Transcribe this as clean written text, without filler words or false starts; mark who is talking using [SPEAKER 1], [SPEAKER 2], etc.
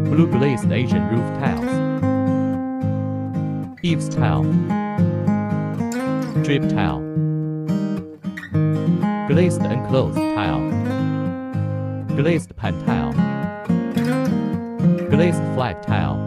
[SPEAKER 1] Blue glazed Asian roof tiles. Eaves tile. Drip tile. Glazed enclosed tile. Glazed pan tile. Glazed flag tile.